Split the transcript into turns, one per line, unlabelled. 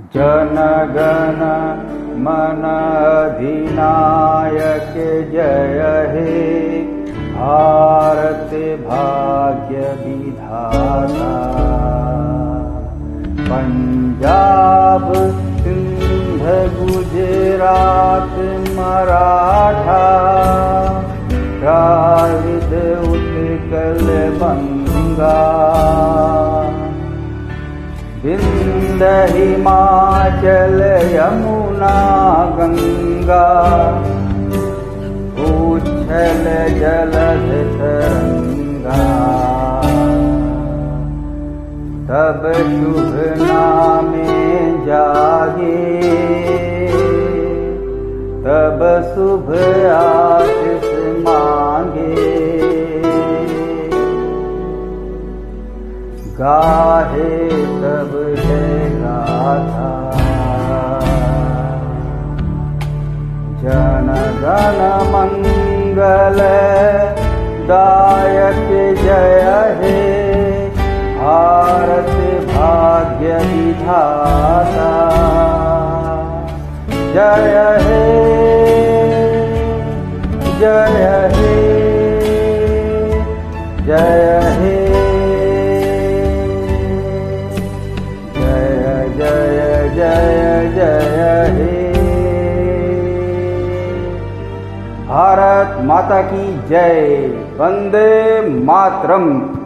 जन गण मन अधिनायक जय हे भारत भाग्य विधाता। पंजाब सिंध गुजरात मराठा द्राविड उत्कल बंगा विंध्य हिमाचल यमुना गंगा उच्छल जलध तरंगा। तब शुभ नामे जागे तब शुभ आशीष मांगे। गाहे तब जय गाथा जन गण मंगल दायक जय हे भारत भाग्य विधाता। जय हे जय हे जय हे जय जय जय हे। भारत माता की जय। वंदे मातरम।